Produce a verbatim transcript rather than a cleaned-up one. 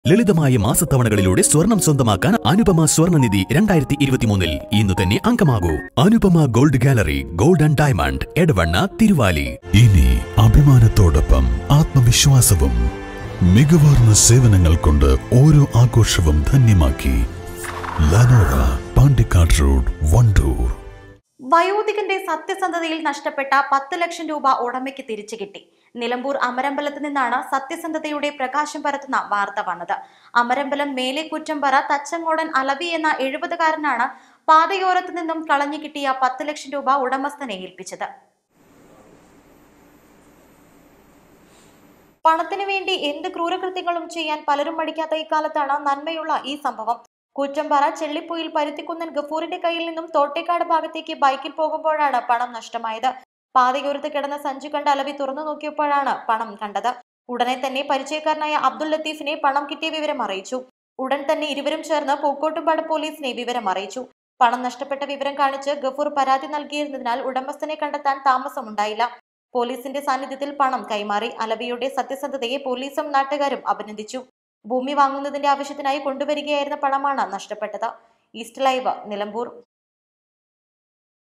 ലളിതമായ മാസത്തവണകളിലൂടെ സ്വർണം സ്വന്തമാക്കാൻ അനുപമ സ്വർണ്ണനിധി രണ്ടായിരത്തി ഇരുപത്തിമൂന്നിൽ ഇന്ന് തന്നെ അംഗമാകൂ. Anupama gold gallery, gold and diamond, Edavanna, Thiruvali. ഇനി അഭിമാനത്തോടൊപ്പം ആത്മവിശ്വാസവും. മികവാർന്ന സേവനങ്ങൾ കൊണ്ട് ഓരോ ആഘോഷവും ധന്യമാക്കി. Lanora, Pandikkad road, Wandoor. വയോധികന്റെ സത്യസന്ധതയിൽ നഷ്ടപ്പെട്ട പത്ത് ലക്ഷം രൂപ ഉടമയ്ക്ക് തിരിച്ചു കിട്ടി. നിലമ്പൂർ അമരമ്പലത്ത് നിന്നാണ് സത്യസന്ധതയുടെ പ്രകാശം പരത്തുന്ന വാർത്ത വന്നത്. അമരമ്പലം മേലെക്കുറ്റമ്പറ തച്ചങ്ങോടൻ അലവി എന്ന എഴുപതുകാരനാണ് പാതയോരത്ത് നിന്നും കളഞ്ഞു കിട്ടിയ പത്ത് ലക്ഷം രൂപ ഉടമസ്ഥനെ ഏൽപ്പിച്ചത്. പണത്തിനു വേണ്ടി എന്ത് ക്രൂരകൃത്യങ്ങളും ചെയ്യാൻ പലരും മടിക്കാത്ത ഇക്കാലത്താണ് നന്മയുള്ള ഈ സംഭവം. കൂറ്റമ്പാറ ചെള്ളിപ്പൊയിൽ പരുത്തിക്കുന്നൻ ഗഫൂറിന്റെ കയ്യിൽ നിന്നും തോട്ടേക്കാട് ഭാഗത്തേക്ക് ബൈക്കിൽ പോകുമ്പോഴാണ് പണം നഷ്ടമായത്. പാതയോരത്ത് കിടന്ന സഞ്ചി കണ്ട അലവി തുറന്നു നോക്കിയപ്പോഴാണ് പണം കണ്ടത്. ഉടനെ തന്നെ പരിചയക്കാരനായ അബ്ദുൾ ലത്തീഫിനെ പണം കിട്ടിയ വിവരം അറിയിച്ചു. ഉടൻ തന്നെ ഇരുവരും ചേർന്ന് പൂക്കോട്ടുംപാട് പോലീസിനെ വിവരം അറിയിച്ചു. പണം നഷ്ടപ്പെട്ട വിവരം കാണിച്ച് ഗഫൂർ പരാതി നൽകിയിരുന്നതിനാൽ ഉടമസ്ഥനെ കണ്ടെത്താൻ താമസമുണ്ടായില്ല. പോലീസിന്റെ സാന്നിധ്യത്തിൽ പണം കൈമാറി. അലവിയുടെ സത്യസന്ധതയെ പോലീസും നാട്ടുകാരും അഭിനന്ദിച്ചു. ഭൂമി വാങ്ങുന്നതിന്റെ ആവശ്യത്തിനായി കൊണ്ടുവരികയായിരുന്ന പണമാണ് നഷ്ടപ്പെട്ടത്. East live, Nilambur.